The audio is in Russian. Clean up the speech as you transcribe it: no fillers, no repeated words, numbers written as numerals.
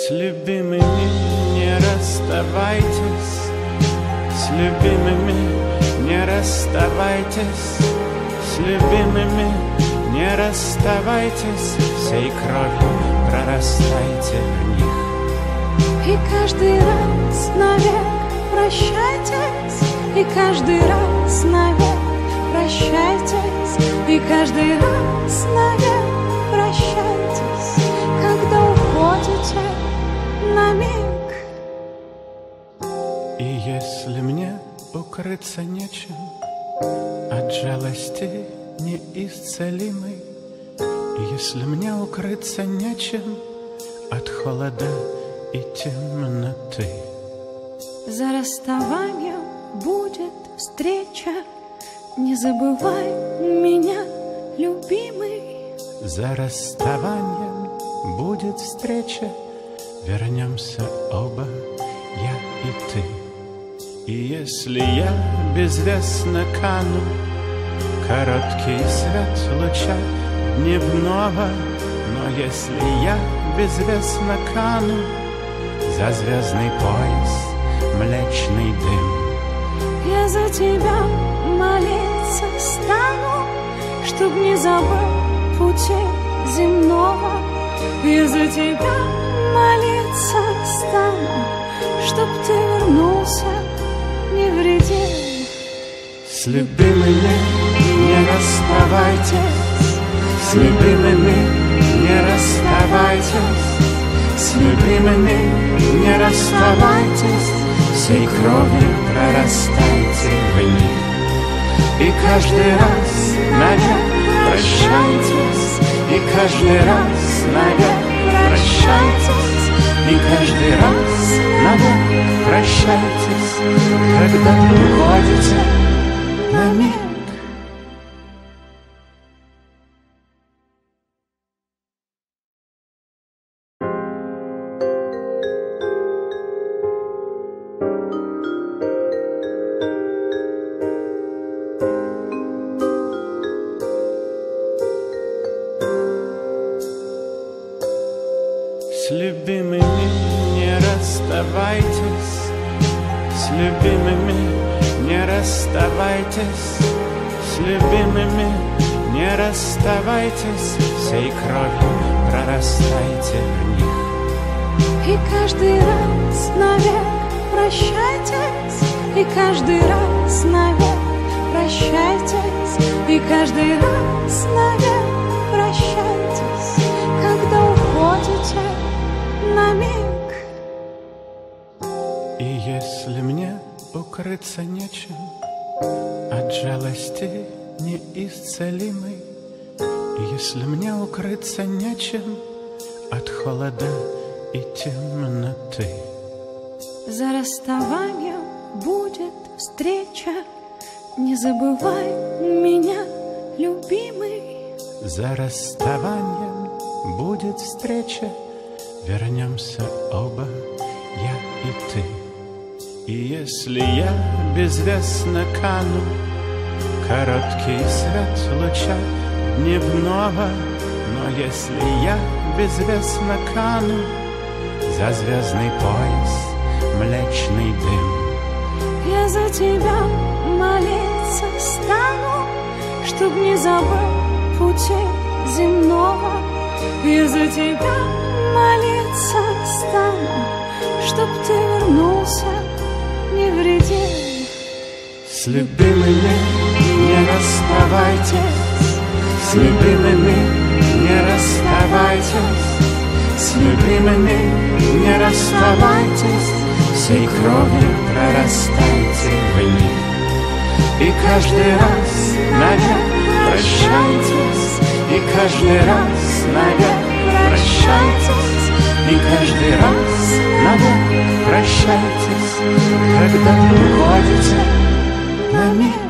С любимыми не расставайтесь, с любимыми не расставайтесь, с любимыми не расставайтесь, всей кровью прорастайте в них. И каждый раз навек прощайтесь, и каждый раз навек прощайтесь, и каждый раз навек прощайтесь, когда уходите на миг. И если мне укрыться нечем от жалости неисцелимой, если мне укрыться нечем от холода и темноты, за расставанием будет встреча, не забывай меня, любимый. за расставанием будет встреча, вернемся оба, я и ты. И если я безвестно кану, короткий свет луча дневного, но если я безвестно кану, за звездный пояс млечный дым, я за тебя молиться стану, чтоб не забыл пути земного. Я за тебя молиться стану, чтоб ты вернулся невредим. С любимыми не расставайтесь, с любимыми не расставайтесь, с любимыми не расставайтесь, всей кровью прорастайте в них. И каждый раз навек прощайтесь, и каждый раз навек прощайтесь, и каждый раз навек прощайтесь, когда уходите на миг. С любимыми не расставайтесь, с любимыми не расставайтесь, с любимыми не расставайтесь, всей кровью прорастайте в них. И каждый раз навек прощайтесь, и каждый раз навек прощайтесь, и каждый раз навек прощайтесь, когда уходите на миг. И если мне укрыться нечем от жалости неисцелимой, если мне укрыться нечем от холода и темноты, за расставанием будет встреча, не забывай меня, любимый. за расставанием будет встреча, вернемся оба, я и ты. И если я безвестно кану, короткий свет луча дневного, но если я безвестно кану, за звездный пояс млечный дым, я за тебя молиться стану, чтоб не забыл пути земного. Я за тебя молиться стану, чтоб ты вернулся невредим. с любимыми не расставайтесь, с любимыми не расставайтесь, с любимыми не расставайтесь, всей кровью прорастайте в них. И каждый раз навек прощайтесь, и каждый раз навек прощайтесь, и каждый раз навек прощайтесь, когда уходите на миг.